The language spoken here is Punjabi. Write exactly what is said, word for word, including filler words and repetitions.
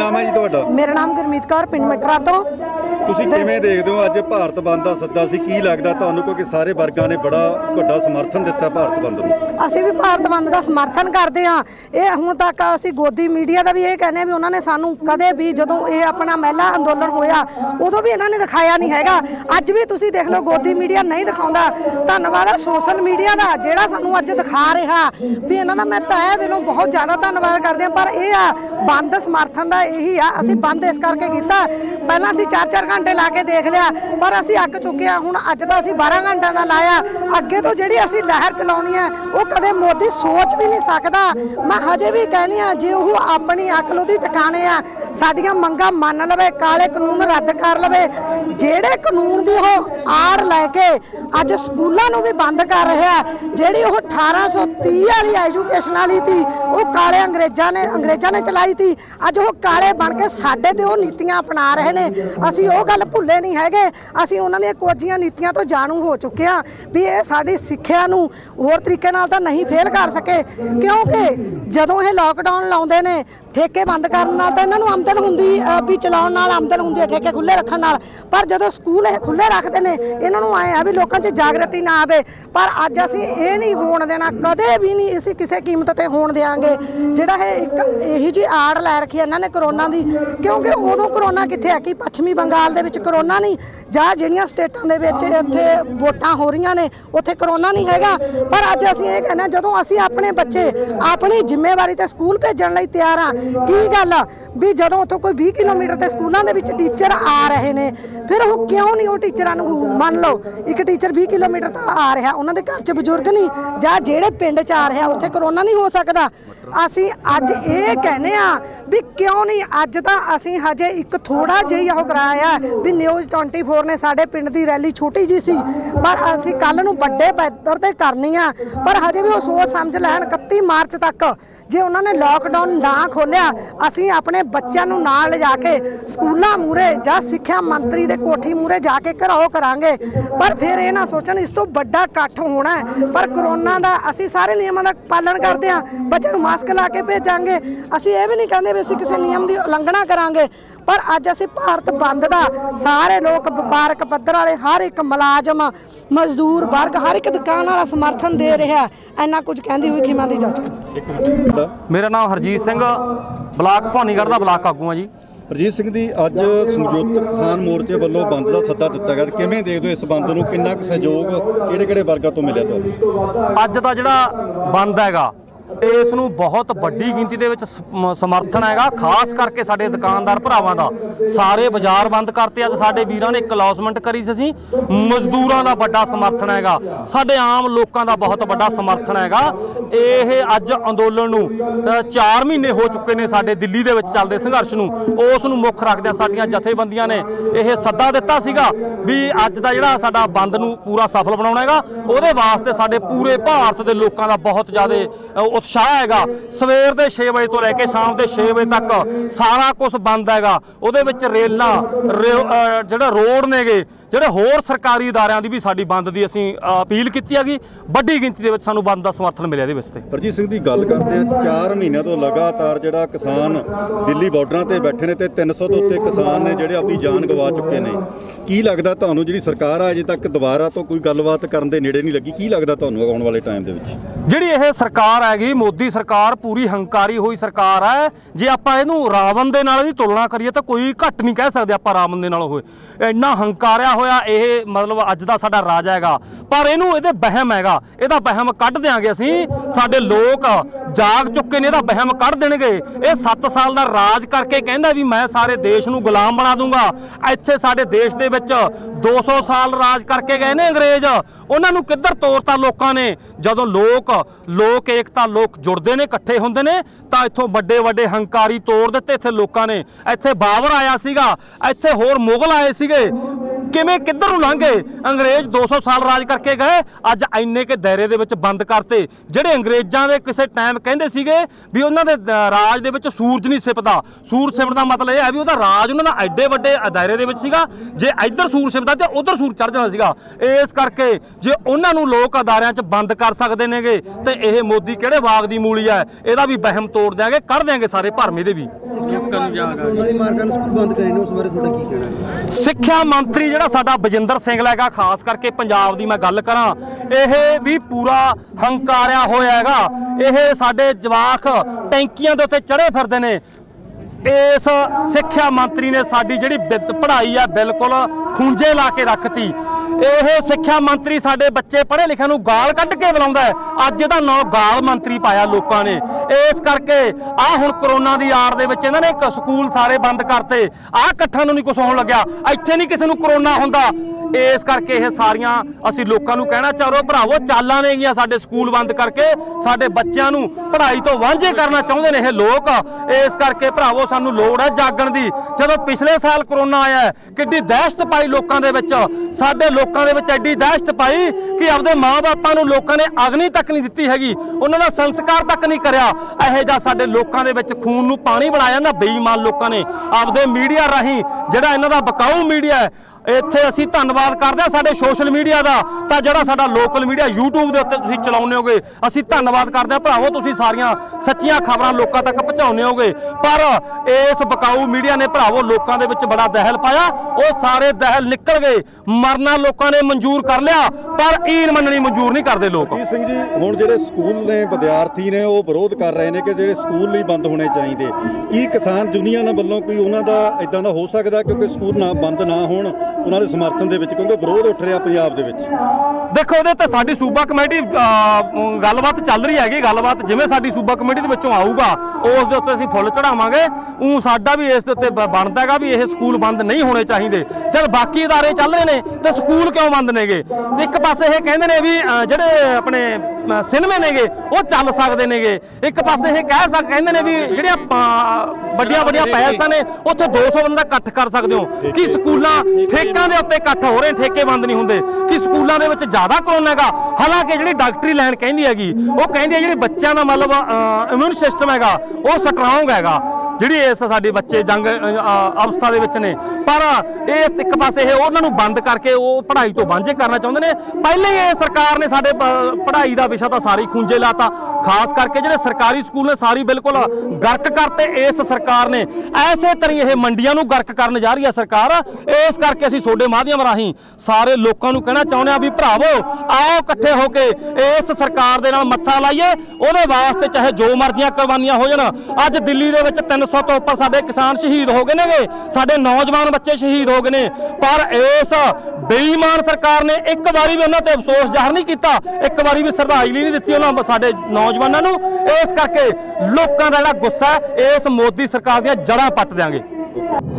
नाम है जी तुहाडा? मेरा नाम गुरमीत कौर, पिंड मटरा तो। ਤੁਸੀਂ ਕਿਵੇਂ ਦੇਖਦੇ ਹੋ ਅੱਜ ਭਾਰਤ ਬੰਦ ਦਾ ਸੱਦਾ ਸੀ, ਕੀ ਲੱਗਦਾ ਤੁਹਾਨੂੰ? ਕਿਉਂਕਿ ਸਾਰੇ ਵਰਗਾਂ ਨੇ ਬੜਾ ਵੱਡਾ ਸਮਰਥਨ ਦਿੱਤਾ ਭਾਰਤ ਬੰਦ ਨੂੰ। ਅਸੀਂ ਵੀ ਭਾਰਤ ਬੰਦ ਦਾ ਸਮਰਥਨ ਕਰਦੇ ਹਾਂ। ਇਹ ਹੁਣ ਤੱਕ ਅਸੀਂ ਗੋਦੀ ਮੀਡੀਆ ਦਾ ਵੀ ਇਹ ਕਹਿੰਦੇ ਵੀ ਉਹਨਾਂ ਨੇ ਸਾਨੂੰ ਕਦੇ ਵੀ, ਜਦੋਂ ਇਹ ਆਪਣਾ ਮਹਿਲਾ ਅੰਦੋਲਨ ਹੋਇਆ ਉਦੋਂ ਵੀ ਇਹਨਾਂ ਨੇ ਦਿਖਾਇਆ ਨਹੀਂ ਹੈਗਾ। ਅੱਜ ਵੀ ਤੁਸੀਂ ਦੇਖ ਲਓ ਗੋਦੀ ਮੀਡੀਆ ਨਹੀਂ ਦਿਖਾਉਂਦਾ। ਧੰਨਵਾਦ ਆ ਸੋਸ਼ਲ ਮੀਡੀਆ ਦਾ ਜਿਹੜਾ ਸਾਨੂੰ ਅੱਜ ਦਿਖਾ ਰਿਹਾ ਵੀ ਇਹਨਾਂ ਦਾ। ਮੈਂ ਤਹਿ ਦਿਲੋਂ ਬਹੁਤ ਜ਼ਿਆਦਾ ਧੰਨਵਾਦ ਕਰਦੇ ਹਾਂ। ਪਰ ਇਹ ਆ ਬੰਦ ਸਮਰਥਨ ਦਾ ਇਹੀ ਆ, ਅਸੀਂ ਬੰਦ ਇਸ ਕਰਕੇ ਕੀਤਾ। ਪਹਿਲਾਂ ਅਸੀਂ ਚਾਰ ਚਾਰ ਘੰਟੇ ਲਾ ਕੇ ਦੇਖ ਲਿਆ ਪਰ ਅਸੀਂ ਅੱਕ ਚੁੱਕੇ ਹਾਂ। ਹੁਣ ਅੱਜ ਤਾਂ ਅਸੀਂ ਬਾਰਾਂ ਘੰਟਿਆਂ ਦਾ ਲਾਇਆ। ਅੱਗੇ ਤੋਂ ਜਿਹੜੀ ਅਸੀਂ ਲਹਿਰ ਚਲਾਉਣੀ ਹੈ ਉਹ ਕਦੇ ਮੋਦੀ ਸੋਚ ਵੀ ਨਹੀਂ ਸਕਦਾ। ਮੈਂ ਹਜੇ ਵੀ ਕਹਿਣੀ ਆ ਜੇ ਉਹ ਆਪਣੀ ਅਕਲ ਉਹਦੀ ਟਿਕਾਣੇ ਆ, ਸਾਡੀਆਂ ਮੰਗਾਂ ਮੰਨ ਲਵੇ, ਕਾਲੇ ਕਾਨੂੰਨ ਰੱਦ ਕਰ ਲਵੇ। ਜਿਹੜੇ ਕਾਨੂੰਨ ਦੀ ਉਹ ਆੜ ਲੈ ਕੇ ਅੱਜ ਸਕੂਲਾਂ ਨੂੰ ਵੀ ਬੰਦ ਕਰ ਰਿਹਾ, ਜਿਹੜੀ ਉਹ ਅਠਾਰਾਂ ਸੌ ਤੀਹ ਵਾਲੀ ਐਜੂਕੇਸ਼ਨ ਵਾਲੀ ਸੀ ਉਹ ਕਾਲੇ ਅੰਗਰੇਜ਼ਾਂ ਨੇ ਅੰਗਰੇਜ਼ਾਂ ਨੇ ਚਲਾਈ ਸੀ। ਅੱਜ ਉਹ ਕਾਲੇ ਬਣ ਕੇ ਸਾਡੇ ਤੇ ਉਹ ਨੀਤੀਆਂ ਅਪਣਾ ਰਹੇ ਨੇ। ਅਸੀਂ ਉਹ ਗੱਲ ਭੁੱਲੇ ਨਹੀਂ ਹੈਗੇ। ਅਸੀਂ ਉਹਨਾਂ ਦੀਆਂ ਕੋਝੀਆਂ ਨੀਤੀਆਂ ਤੋਂ ਜਾਣੂ ਹੋ ਚੁੱਕੇ ਹਾਂ ਵੀ ਇਹ ਸਾਡੀ ਸਿੱਖਿਆ ਨੂੰ ਹੋਰ ਤਰੀਕੇ ਨਾਲ ਤਾਂ ਨਹੀਂ ਫੇਲ ਕਰ ਸਕੇ। ਕਿਉਂਕਿ ਜਦੋਂ ਇਹ ਲਾਕਡਾਊਨ ਲਾਉਂਦੇ ਨੇ, ਠੇਕੇ ਬੰਦ ਕਰਨ ਨਾਲ ਤਾਂ ਇਹਨਾਂ ਨੂੰ ਆਮਦਨ ਹੁੰਦੀ ਵੀ ਚਲਾਉਣ ਨਾਲ ਆਮਦਨ ਹੁੰਦੀ ਹੈ, ਠੇਕੇ ਖੁੱਲੇ ਰੱਖਣ ਨਾਲ। ਪਰ ਜਦੋਂ ਸਕੂਲ ਇਹ ਖੁੱਲੇ ਰੱਖਦੇ ਨੇ ਇਹਨਾਂ ਨੂੰ ਆਏ ਆ ਵੀ ਲੋਕਾਂ 'ਚ ਜਾਗਰਤੀ ਨਾ ਆਵੇ। ਪਰ ਅੱਜ ਅਸੀਂ ਇਹ ਨਹੀਂ ਹੋਣ ਦੇਣਾ, ਕਦੇ ਵੀ ਨਹੀਂ ਅਸੀਂ ਕਿਸੇ ਕੀਮਤ ਤੇ ਹੋਣ ਦੇਵਾਂਗੇ। ਜਿਹੜਾ ਇਹ ਇੱਕ ਇਹੀ ਜਿਹੀ ਆੜ ਲੈ ਰੱਖੀ ਇਹਨਾਂ ਨੇ ਕਰੋਨਾ ਦੀ। ਕਿਉਂਕਿ ਉਦੋਂ ਕਰੋਨਾ ਕਿੱਥੇ ਆ ਕਿ ਪੱਛਮੀ ਬੰਗਾਲ ਦੇ ਵਿੱਚ ਕਰੋਨਾ ਨਹੀਂ, ਜਾਂ ਜਿਹੜੀਆਂ ਸਟੇਟਾਂ ਦੇ ਵਿੱਚ ਇੱਥੇ ਵੋਟਾਂ ਹੋ ਰਹੀਆਂ ਨੇ ਉੱਥੇ ਕਰੋਨਾ ਨਹੀਂ ਹੈਗਾ। ਪਰ ਅੱਜ ਅਸੀਂ ਇਹ ਕਹਿੰਦੇ ਜਦੋਂ ਅਸੀਂ ਆਪਣੇ ਬੱਚੇ ਆਪਣੀ ਜ਼ਿੰਮੇਵਾਰੀ ਤੇ ਸਕੂਲ ਭੇਜਣ ਲਈ ਤਿਆਰ ਹਾਂ। ਕੀ ਗੱਲ ਵੀ ਜਦੋਂ ਉੱਥੋਂ ਕੋਈ ਵੀਹ ਕਿਲੋਮੀਟਰ ਤੇ ਸਕੂਲਾਂ ਦੇ ਵਿੱਚ ਟੀਚਰ ਆ ਰਹੇ ਨੇ, ਫਿਰ ਉਹ ਕਿਉਂ ਨਹੀਂ ਉਹ ਟੀਚਰਾਂ ਨੂੰ, ਮੰਨ ਲਓ ਇੱਕ ਟੀਚਰ ਵੀਹ ਕਿਲੋਮੀਟਰ ਤਾਂ ਆ ਰਿਹਾ, ਉਹਨਾਂ ਦੇ ਘਰ 'ਚ ਬਜ਼ੁਰਗ ਨਹੀਂ ਜਾਂ ਜਿਹੜੇ ਪਿੰਡ 'ਚ ਆ ਰਿਹਾ ਉੱਥੇ ਕਰੋਨਾ ਨਹੀਂ ਹੋ ਸਕਦਾ। ਅਸੀਂ ਅੱਜ ਇਹ ਕਹਿੰਦੇ ਆ ਵੀ ਕਿਉਂ ਨਹੀਂ। ਅੱਜ ਤਾਂ ਅਸੀਂ ਹਜੇ ਇੱਕ ਥੋੜਾ ਜਿਹਾ ਉਹ ਕਰਾਇਆ ਵੀ ਨਿਊਜ਼ ਟਵੰਟੀ ਫੋਰ ਨੇ ਸਾਡੇ ਪਿੰਡ ਦੀ ਰੈਲੀ ਛੋਟੀ ਜੀ ਸੀ, ਪਰ ਅਸੀਂ ਕੱਲ ਨੂੰ ਵੱਡੇ ਪੱਧਰ ਤੇ ਕਰਨੀ ਆ। ਪਰ ਹਜੇ ਵੀ ਉਹ ਸੋਚ ਸਮਝ ਲੈਣ ਇਕੱਤੀ ਮਾਰਚ ਤੱਕ ਜੇ ਉਹਨਾਂ ਨੇ ਲਾਕਡਾਊਨ ਨਾ ਖੋਲਿਆ, ਅਸੀਂ ਆਪਣੇ ਬੱਚਿਆਂ ਨੂੰ ਨਾਲ ਲਿਜਾ ਕੇ ਸਕੂਲਾਂ ਮੂਹਰੇ ਜਾਂ ਸਿੱਖਿਆ ਮੰਤਰੀ ਦੇ ਕੋਠੀ ਮੂਹਰੇ ਜਾ ਕੇ ਘਰਾਓ ਕਰਾਂਗੇ। ਪਰ ਫਿਰ ਇਹ ਨਾ ਸੋਚਣ ਇਸ ਤੋਂ ਵੱਡਾ ਇਕੱਠ ਹੋਣਾ। ਪਰ ਕਰੋਨਾ ਦਾ ਅਸੀਂ ਸਾਰੇ ਨਿਯਮਾਂ ਦਾ ਪਾਲਣ ਕਰਦੇ ਹਾਂ, ਬੱਚਿਆਂ ਨੂੰ ਮਾਸਕ ਲਾ ਕੇ ਭੇਜਾਂਗੇ। ਅਸੀਂ ਇਹ ਵੀ ਨਹੀਂ ਕਹਿੰਦੇ ਵੀ ਅਸੀਂ ਕਿਸੇ ਨਿਯਮ ਦੀ ਉਲੰਘਣਾ ਕਰਾਂਗੇ। ਪਰ ਅੱਜ ਅਸੀਂ ਭਾਰਤ ਬੰਦ ਦਾ ਸਾਰੇ ਲੋਕ, ਵਪਾਰਕ ਪੱਧਰ ਵਾਲੇ, ਹਰ ਇੱਕ ਮੁਲਾਜ਼ਮ, ਮਜ਼ਦੂਰ ਵਰਗ, ਹਰ ਇੱਕ ਦੁਕਾਨ ਵਾਲਾ ਸਮਰਥਨ ਦੇ ਰਿਹਾ। ਇੰਨਾ ਕੁਝ ਕਹਿੰਦੀ ਹੋਈ ਖਿਮਾ ਦੀ ਜੱਜ। ਮੇਰਾ ਨਾਮ ਹਰਜੀਤ ਸਿੰਘ, ਬਲਾਕ ਭਵਾਨੀਗੜ੍ਹ ਦਾ ਬਲਾਕ ਆਗੂ ਹਾਂ ਜੀ। ਹਰਜੀਤ ਸਿੰਘ ਦੀ ਅੱਜ ਸੰਯੁਕਤ ਕਿਸਾਨ ਮੋਰਚੇ ਵੱਲੋਂ ਬੰਦ ਦਾ ਸੱਦਾ ਦਿੱਤਾ ਗਿਆ, ਕਿਵੇਂ ਦੇਖਦੇ ਹੋ ਇਸ ਬੰਦ ਨੂੰ? ਕਿੰਨਾ ਕੁ ਸਹਿਯੋਗ ਕਿਹੜੇ ਕਿਹੜੇ ਵਰਗਾਂ ਤੋਂ ਮਿਲਿਆ ਤੁਹਾਨੂੰ? ਅੱਜ ਦਾ ਜਿਹੜਾ ਬੰਦ ਹੈਗਾ ਇਸ ਨੂੰ ਬਹੁਤ ਵੱਡੀ ਗਿਣਤੀ ਦੇ ਵਿੱਚ ਸਮਰਥਨ ਹੈਗਾ, ਖਾਸ ਕਰਕੇ ਸਾਡੇ ਦੁਕਾਨਦਾਰ ਭਰਾਵਾਂ ਦਾ। ਸਾਰੇ ਬਾਜ਼ਾਰ ਬੰਦ ਕਰਤੇ। ਅੱਜ ਸਾਡੇ ਵੀਰਾਂ ਨੇ ਇੱਕ ਅਨਾਉਂਸਮੈਂਟ ਕਰੀ ਸੀ, ਅਸੀਂ ਮਜ਼ਦੂਰਾਂ ਦਾ ਵੱਡਾ ਸਮਰਥਨ ਹੈਗਾ, ਸਾਡੇ ਆਮ ਲੋਕਾਂ ਦਾ ਬਹੁਤ ਵੱਡਾ ਸਮਰਥਨ ਹੈਗਾ। ਇਹ ਅੱਜ ਅੰਦੋਲਨ ਨੂੰ ਚਾਰ ਮਹੀਨੇ ਹੋ ਚੁੱਕੇ ਨੇ ਸਾਡੇ ਦਿੱਲੀ ਦੇ ਵਿੱਚ ਚੱਲਦੇ ਸੰਘਰਸ਼ ਨੂੰ, ਉਸ ਨੂੰ ਮੁੱਖ ਰੱਖਦਿਆਂ ਸਾਡੀਆਂ ਜਥੇਬੰਦੀਆਂ ਨੇ ਇਹ ਸੱਦਾ ਦਿੱਤਾ ਸੀਗਾ ਵੀ ਅੱਜ ਦਾ ਜਿਹੜਾ ਸਾਡਾ ਬੰਦ ਨੂੰ ਪੂਰਾ ਸਫਲ ਬਣਾਉਣਾ ਹੈਗਾ। ਉਹਦੇ ਵਾਸਤੇ ਸਾਡੇ ਪੂਰੇ ਭਾਰਤ ਦੇ ਲੋਕਾਂ ਦਾ ਬਹੁਤ ਜ਼ਿਆਦਾ ਉਤਸ਼ਾਹ ਹੈਗਾ। ਸਵੇਰ ਦੇ ਛੇ ਵਜੇ ਤੋਂ ਲੈ ਕੇ ਸ਼ਾਮ ਦੇ ਛੇ ਵਜੇ ਤੱਕ ਸਾਰਾ ਕੁਝ ਬੰਦ ਹੈਗਾ। ਉਹਦੇ ਵਿੱਚ ਰੇਲਾਂ, ਜਿਹੜੇ ਰੋਡ ਨੇਗੇ, ਜਿਹੜੇ ਹੋਰ ਸਰਕਾਰੀ ਅਦਾਰਿਆਂ ਦੀ ਵੀ ਸਾਡੀ ਬੰਦ ਦੀ ਅਸੀਂ ਅਪੀਲ ਕੀਤੀ ਹੈਗੀ। ਵੱਡੀ ਗਿਣਤੀ ਦੇ ਵਿੱਚ ਸਾਨੂੰ ਬੰਦ ਦਾ ਸਮਰਥਨ ਮਿਲਿਆ ਇਹਦੇ ਵਿੱਚ। ਤੇ ਹਰਜੀਤ ਸਿੰਘ ਦੀ ਗੱਲ ਕਰਦੇ ਆ, ਚਾਰ ਮਹੀਨਿਆਂ ਤੋਂ ਲਗਾਤਾਰ ਜਿਹੜਾ ਕਿਸਾਨ ਦਿੱਲੀ ਬਾਰਡਰਾਂ ਤੇ ਬੈਠੇ ਨੇ ਤੇ ਤਿੰਨ ਸੌ ਤੋਂ ਉੱਤੇ ਕਿਸਾਨ ਨੇ ਜਿਹੜੇ ਆਪਣੀ ਜਾਨ ਗਵਾ ਚੁੱਕੇ ਨੇ। ਕੀ ਲੱਗਦਾ ਤੁਹਾਨੂੰ ਜਿਹੜੀ ਸਰਕਾਰ ਆ ਅਜੇ ਤੱਕ ਦੁਬਾਰਾ ਤੋਂ ਕੋਈ ਗੱਲਬਾਤ ਕਰਨ ਦੇ ਨੇੜੇ ਨਹੀਂ ਲੱਗੀ? ਕੀ ਲੱਗਦਾ ਤੁਹਾਨੂੰ ਆਉਣ ਵਾਲੇ ਟਾਈਮ ਦੇ ਵਿੱਚ? ਜਿਹੜੀ ਇਹ ਸਰਕਾਰ ਹੈਗੀ ਮੋਦੀ ਸਰਕਾਰ, ਪੂਰੀ ਹੰਕਾਰੀ ਹੋਈ ਸਰਕਾਰ ਹੈ। ਜੇ ਆਪਾਂ ਇਹਨੂੰ ਰਾਵਣ ਦੇ ਨਾਲ ਵੀ ਤੁਲਨਾ ਕਰੀਏ ਤਾਂ ਕੋਈ ਘੱਟ ਨਹੀਂ ਕਹਿ ਸਕਦੇ ਆਪਾਂ ਰਾਵਣ ਦੇ ਨਾਲ ਹੋਏ। ਇੰਨਾ ਹੰਕਾਰਿਆ ਹੋਇਆ ਇਹ ਮਤਲਬ ਅੱਜ ਦਾ ਸਾਡਾ ਰਾਜਾ ਹੈਗਾ। ਪਰ ਇਹਨੂੰ ਇਹਦੇ ਵਹਿਮ ਹੈਗਾ, ਇਹਦਾ ਵਹਿਮ ਕੱਢ ਦਿਆਂਗੇ ਅਸੀਂ। ਸਾਡੇ ਲੋਕ ਜਾਗ ਚੁੱਕੇ ਨੇ, ਇਹਦਾ ਵਹਿਮ ਕੱਢ ਦੇਣਗੇ। ਇਹ ਸੱਤ ਸਾਲ ਦਾ ਰਾਜ ਕਰਕੇ ਕਹਿੰਦਾ ਵੀ ਮੈਂ ਸਾਰੇ ਦੇਸ਼ ਨੂੰ ਗੁਲਾਮ ਬਣਾ ਦੂੰਗਾ। ਇੱਥੇ ਸਾਡੇ ਦੇਸ਼ ਦੇ ਵਿੱਚ ਦੋ ਸੌ ਸਾਲ ਰਾਜ ਕਰਕੇ ਗਏ ਨੇ ਅੰਗਰੇਜ਼, ਉਹਨਾਂ ਨੂੰ ਕਿੱਧਰ ਤੋਰਤਾ ਲੋਕਾਂ ਨੇ। ਜਦੋਂ ਲੋਕ ਲੋਕ ਏਕਤਾ, ਲੋਕ ਜੁੜਦੇ ਨੇ, ਇਕੱਠੇ ਹੁੰਦੇ ਨੇ ਤਾਂ ਇੱਥੋਂ ਵੱਡੇ ਵੱਡੇ ਹੰਕਾਰੀ ਤੋੜ ਦਿੱਤੇ ਇੱਥੇ ਲੋਕਾਂ ਨੇ। ਇੱਥੇ ਬਾਬਰ ਆਇਆ ਸੀਗਾ, ਇੱਥੇ ਹੋਰ ਮੁਗਲ ਆਏ ਸੀਗੇ। ਕਿਵੇਂ ਕਿੱਧਰ ਨੂੰ ਲੰਘ ਗਏ। ਅੰਗਰੇਜ਼ ਦੋ ਸੌ ਸਾਲ ਰਾਜ ਕਰਕੇ ਗਏ, ਅੱਜ ਇੰਨੇ ਕੇ ਦਾਇਰੇ ਦੇ ਵਿੱਚ ਬੰਦ ਕਰਤੇ। ਜਿਹੜੇ ਅੰਗਰੇਜ਼ਾਂ ਦੇ ਕਿਸੇ ਟਾਈਮ ਕਹਿੰਦੇ ਸੀਗੇ ਵੀ ਉਹਨਾਂ ਦੇ ਰਾਜ ਦੇ ਵਿੱਚ ਸੂਰਜ ਨਹੀਂ ਸਿਪਦਾ, ਸੂਰਜ ਸਿਪਣ ਦਾ ਮਤਲਬ ਇਹ ਹੈ ਵੀ ਉਹਦਾ ਰਾਜ ਉਹਨਾਂ ਦਾ ਐਡੇ ਵੱਡੇ ਦਾਇਰੇ ਦੇ ਵਿੱਚ ਸੀਗਾ, ਜੇ ਇੱਧਰ ਸੂਰਜ ਸਿਪਦਾ ਤੇ ਉਧਰ ਸੂਰਜ ਚੜ ਜਾਣਾ ਸੀਗਾ। ਇਸ ਕਰਕੇ ਜੇ ਉਹਨਾਂ ਨੂੰ ਲੋਕ ਅਦਾਰਿਆਂ 'ਚ ਬੰਦ ਕਰ ਸਕਦੇ ਨੇਗੇ ਤੇ ਇਹ ਮੋਦੀ ਕਿਹੜੇ ਬਾਗ ਦੀ ਮੂਲੀ ਹੈ, ਇਹਦਾ ਵੀ ਵਹਿਮ ਤੋੜ ਦਿਆਂਗੇ, ਕੱਢ ਦਿਆਂਗੇ ਸਾਰੇ ਭਰਮੇ ਦੇ ਵੀ। ਸਿੱਖਿਆ ਵਿਭਾਗ ਨੇ ਕਰੋਨਾ ਦੀ ਮਾਰ ਕਾਰਨ ਸਕੂਲ ਬੰਦ ਕਰੇ ਨੇ, ਉਸ ਬਾਰੇ ਤੁਹਾਡਾ ਕੀ ਕਹਿਣਾ ਹੈ? ਸਿੱਖਿਆ ਮੰਤਰੀ ਜਿਹੜਾ ਸਾਡਾ ਬਜਿੰਦਰ ਸਿੰਗਲਾ ਹੈਗਾ, ਖਾਸ ਕਰਕੇ ਪੰਜਾਬ ਦੀ ਮੈਂ ਗੱਲ ਕਰਾਂ, ਇਹ ਵੀ ਪੂਰਾ ਹੰਕਾਰਿਆ ਹੋਇਆ ਹੈਗਾ। ਇਹ ਸਾਡੇ ਜਵਾਕ ਟੈਂਕੀਆਂ ਦੇ ਉੱਤੇ ਚੜੇ ਫਿਰਦੇ ਨੇ। ਇਸ ਸਿੱਖਿਆ ਮੰਤਰੀ ਨੇ ਸਾਡੀ ਜਿਹੜੀ ਪੜ੍ਹਾਈ ਆ ਬਿਲਕੁਲ ਖੂੰਜੇ ਲਾ ਕੇ ਰੱਖਤੀ। ਇਹ ਸਿੱਖਿਆ ਮੰਤਰੀ ਸਾਡੇ ਬੱਚੇ ਪੜ੍ਹੇ ਲਿਖਿਆ ਨੂੰ ਗਾਲ ਕੱਢ ਕੇ ਬੁਲਾਉਂਦਾ ਹੈ। ਅੱਜ ਇਹਦਾ ਨਾਂ ਗਾਲ ਮੰਤਰੀ ਪਾਇਆ ਲੋਕਾਂ ਨੇ। ਇਸ ਕਰਕੇ ਆ ਹੁਣ ਕਰੋਨਾ ਦੀ ਆੜ ਦੇ ਵਿੱਚ ਇਹਨਾਂ ਨੇ ਸਕੂਲ ਸਾਰੇ ਬੰਦ ਕਰਤੇ। ਆਹ ਇਕੱਠਾਂ ਨੂੰ ਨਹੀਂ ਕੁਛ ਹੋਣ ਲੱਗਿਆ, ਇੱਥੇ ਨਹੀਂ ਕਿਸੇ ਨੂੰ ਕਰੋਨਾ ਹੁੰਦਾ। ਇਸ ਕਰਕੇ ਇਹ ਸਾਰੀਆਂ ਅਸੀਂ ਲੋਕਾਂ ਨੂੰ ਕਹਿਣਾ ਚਾਹ ਰਹੇ ਭਰਾਵੋ, ਚਾਲਾਂ ਨੇਗੀਆਂ ਸਾਡੇ ਸਕੂਲ ਬੰਦ ਕਰਕੇ ਸਾਡੇ ਬੱਚਿਆਂ ਨੂੰ ਪੜ੍ਹਾਈ ਤੋਂ ਵਾਂਝੇ ਕਰਨਾ ਚਾਹੁੰਦੇ ਨੇ ਇਹ ਲੋਕ। ਇਸ ਕਰਕੇ ਭਰਾਵੋ ਸਾਨੂੰ ਲੋੜ ਹੈ ਜਾਗਣ ਦੀ। ਜਦੋਂ ਪਿਛਲੇ ਸਾਲ ਕਰੋਨਾ ਆਇਆ, ਕਿੱਡੀ ਦਹਿਸ਼ਤ ਪਾਈ ਲੋਕਾਂ ਦੇ ਵਿੱਚ, ਸਾਡੇ ਲੋਕਾਂ ਦੇ ਵਿੱਚ ਐਡੀ ਦਹਿਸ਼ਤ ਪਾਈ ਕਿ ਆਪਦੇ ਮਾਂ-ਬਾਪਾਂ ਨੂੰ ਲੋਕਾਂ ਨੇ ਅਗਨੀ ਤੱਕ ਨਹੀਂ ਦਿੱਤੀ ਹੈਗੀ, ਉਹਨਾਂ ਦਾ ਸੰਸਕਾਰ ਤੱਕ ਨਹੀਂ ਕਰਿਆ। ਇਹੋ ਜਿਹਾ ਸਾਡੇ ਲੋਕਾਂ ਦੇ ਵਿੱਚ ਖੂਨ ਨੂੰ ਪਾਣੀ ਬਣਾਇਆ ਨਾ ਬੇਈਮਾਨ ਲੋਕਾਂ ਨੇ ਆਪਦੇ ਮੀਡੀਆ ਰਾਹੀਂ, ਜਿਹੜਾ ਇਹਨਾਂ ਦਾ ਬਕਾਊ ਮੀਡੀਆ ਹੈ। ਇੱਥੇ ਅਸੀਂ ਧੰਨਵਾਦ ਕਰਦੇ ਹਾਂ ਸਾਡੇ ਸੋਸ਼ਲ ਮੀਡੀਆ ਦਾ, ਤਾਂ ਜਿਹੜਾ ਸਾਡਾ ਲੋਕਲ ਮੀਡੀਆ YouTube ਦੇ ਉੱਤੇ ਤੁਸੀਂ ਚਲਾਉਂਦੇ ਹੋਗੇ, ਅਸੀਂ ਧੰਨਵਾਦ ਕਰਦੇ ਹਾਂ ਭਰਾਵੋ, ਤੁਸੀਂ ਸਾਰੀਆਂ ਸੱਚੀਆਂ ਖਬਰਾਂ ਲੋਕਾਂ ਤੱਕ ਪਹੁੰਚਾਉਂਦੇ ਹੋਗੇ। ਪਰ ਇਸ ਬਕਾਊ ਮੀਡੀਆ ਨੇ ਭਰਾਵੋ ਲੋਕਾਂ ਦੇ ਵਿੱਚ ਬੜਾ ਦਹਿਲ ਪਾਇਆ, ਉਹ ਸਾਰੇ ਦਹਿਲ ਨਿਕਲ ਗਏ। ਮਰਨਾ ਲੋਕਾਂ ਨੇ ਮਨਜ਼ੂਰ ਕਰ ਲਿਆ, ਪਰ ਈਨ ਮੰਨਣੀ ਮਨਜ਼ੂਰ ਨਹੀਂ ਕਰਦੇ ਲੋਕ। ਜੀ ਸਿੰਘ ਜੀ, ਹੁਣ ਜਿਹੜੇ ਸਕੂਲ ਨੇ ਵਿਦਿਆਰਥੀ ਨੇ ਉਹ ਵਿਰੋਧ ਕਰ ਰਹੇ ਨੇ ਕਿ ਜਿਹੜੇ ਸਕੂਲ ਨਹੀਂ ਬੰਦ ਹੋਣੇ ਚਾਹੀਦੇ, ਕੀ ਕਿਸਾਨ ਯੂਨੀਅਨ ਵੱਲੋਂ ਕੋਈ ਉਹਨਾਂ ਦਾ ਇਦਾਂ ਦਾ ਹੋ ਸਕਦਾ ਕਿਉਂਕਿ ਸਕੂਲ ਨਾ ਬੰਦ ਨਾ ਹੋਣ ਉਹਨਾਂ ਦੇ ਸਮਰਥਨ ਦੇ ਵਿੱਚ, ਕਿਉਂਕਿ ਵਿਰੋਧ ਉੱਠ ਰਿਹਾ ਪੰਜਾਬ ਦੇ ਵਿੱਚ? ਦੇਖੋ ਇਹਦੇ ਤੇ ਸਾਡੀ ਸੂਬਾ ਕਮੇਟੀ ਗੱਲਬਾਤ ਚੱਲ ਰਹੀ ਹੈਗੀ। ਗੱਲਬਾਤ ਜਿਵੇਂ ਸਾਡੀ ਸੂਬਾ ਕਮੇਟੀ ਦੇ ਵਿੱਚੋਂ ਆਊਗਾ ਉਸ ਦੇ ਉੱਤੇ ਅਸੀਂ ਫੁੱਲ ਚੜਾਵਾਂਗੇ। ਉਹ ਸਾਡਾ ਵੀ ਇਸ ਦੇ ਉੱਤੇ ਬਣਦਾ ਹੈਗਾ ਵੀ ਇਹ ਸਕੂਲ ਬੰਦ ਨਹੀਂ ਹੋਣੇ ਚਾਹੀਦੇ। ਜਦ ਬਾਕੀ ਅਦਾਰੇ ਚੱਲ ਰਹੇ ਨੇ ਤੇ ਸਕੂਲ ਕਿਉਂ ਬੰਦ ਨੇਗੇ? ਤੇ ਇੱਕ ਪਾਸੇ ਇਹ ਕਹਿੰਦੇ ਨੇ ਵੀ ਜਿਹੜੇ ਆਪਣੇ ਸਿਨੇਮੇ ਨੇਗੇ ਉਹ ਚੱਲ ਸਕਦੇ ਨੇਗੇ, ਇੱਕ ਪਾਸੇ ਇਹ ਕਹਿ ਸਕ ਕਹਿੰਦੇ ਨੇ ਵੀ ਜਿਹੜੀਆਂ ਵੱਡੀਆਂ ਵੱਡੀਆਂ ਪੈਲਸਾਂ ਨੇ ਉੱਥੇ ਦੋ ਸੌ ਬੰਦਾ ਇਕੱਠ ਕਰ ਸਕਦੇ ਹੋ। ਕਿ ਸਕੂਲਾਂ ਠੇਕਿਆਂ ਦੇ ਉੱਤੇ ਇਕੱਠ ਹੋ ਰਹੇ, ਠੇਕੇ ਬੰਦ ਨਹੀਂ ਹੁੰਦੇ? ਕਿ ਸਕੂਲਾਂ ਦੇ ਵਿੱਚ ਜ਼ਿਆਦਾ ਕਰੋਨਾ ਹੈਗਾ? ਹਾਲਾਂਕਿ ਜਿਹੜੀ ਡਾਕਟਰੀ ਲਾਈਨ ਕਹਿੰਦੀ ਹੈਗੀ, ਉਹ ਕਹਿੰਦੀ ਹੈ ਜਿਹੜੇ ਬੱਚਿਆਂ ਦਾ ਮਤਲਬ ਇਮਿਊਨ ਸਿਸਟਮ ਹੈਗਾ ਉਹ ਸਟਰੋਂਗ ਹੈਗਾ, ਜਿਹੜੀ ਇਸ ਸਾਡੇ ਬੱਚੇ ਜੰਗ ਅਵਸਥਾ ਦੇ ਵਿੱਚ ਨੇ। ਪਰ ਇਸ ਇੱਕ ਪਾਸੇ ਇਹ ਉਹਨਾਂ ਨੂੰ ਬੰਦ ਕਰਕੇ ਉਹ ਪੜ੍ਹਾਈ ਤੋਂ ਵਾਂਝੇ ਕਰਨਾ ਚਾਹੁੰਦੇ ਨੇ। ਪਹਿਲੇ ਹੀ ਇਹ ਸਰਕਾਰ ਨੇ ਸਾਡੇ ਪੜ੍ਹਾਈ ਦਾ ਵਿਸ਼ਾ ਤਾਂ ਸਾਰੀ ਖੂੰਜੇ ਲਾਤਾ, ਖਾਸ ਕਰਕੇ ਜਿਹੜੇ ਸਰਕਾਰੀ ਸਕੂਲ ਨੇ ਸਾਰੀ ਬਿਲਕੁਲ ਗਰਕ ਕਰਤੇ ਇਸ ਸਰਕਾਰ ਨੇ। ਐਸੇ ਤਰ੍ਹਾਂ ਇਹ ਮੰਡੀਆਂ ਨੂੰ ਗਰਕ ਕਰਨ ਜਾ ਰਹੀ ਹੈ ਸਰਕਾਰ। ਇਸ ਕਰਕੇ ਅਸੀਂ ਤੁਹਾਡੇ ਮਾਧਿਅਮ ਰਾਹੀਂ ਸਾਰੇ ਲੋਕਾਂ ਨੂੰ ਕਹਿਣਾ ਚਾਹੁੰਦੇ ਹਾਂ ਵੀ ਭਰਾਵੋ ਆਓ ਇਕੱਠੇ ਹੋ ਕੇ ਇਸ ਸਰਕਾਰ ਦੇ ਨਾਲ ਮੱਥਾ ਲਾਈਏ। ਉਹਦੇ ਵਾਸਤੇ ਚਾਹੇ ਜੋ ਮਰਜ਼ੀਆਂ ਕੁਰਬਾਨੀਆਂ ਹੋ ਜਾਣ। ਅੱਜ ਦਿੱਲੀ ਦੇ ਵਿੱਚ ਤਿੰਨ ਸੌ ਤੋਂ ਉੱਪਰ ਸਾਡੇ ਕਿਸਾਨ ਸ਼ਹੀਦ ਹੋ ਗਏ ਨੇਗੇ, ਸਾਡੇ ਨੌਜਵਾਨ ਬੱਚੇ ਸ਼ਹੀਦ ਹੋ ਗਏ ਨੇ, ਪਰ ਇਸ ਬੇਈਮਾਨ ਸਰਕਾਰ ਨੇ ਇੱਕ ਵਾਰੀ ਵੀ ਉਹਨਾਂ ਤੇ ਅਫਸੋਸ ਜ਼ਾਹਰ ਨਹੀਂ ਕੀਤਾ, ਇੱਕ ਵਾਰੀ ਵੀ ਸ਼ਰਧਾਂਜਲੀ ਨਹੀਂ ਦਿੱਤੀ ਉਹਨਾਂ ਸਾਡੇ ਨੌਜਵਾਨਾਂ ਨੂੰ। ਇਸ ਕਰਕੇ ਲੋਕਾਂ ਦਾ ਜਿਹੜਾ ਗੁੱਸਾ ਇਸ ਮੋਦੀ ਸਰਕਾਰ ਦੀਆਂ ਜੜ੍ਹਾਂ ਪੱਟ ਦਿਆਂਗੇ।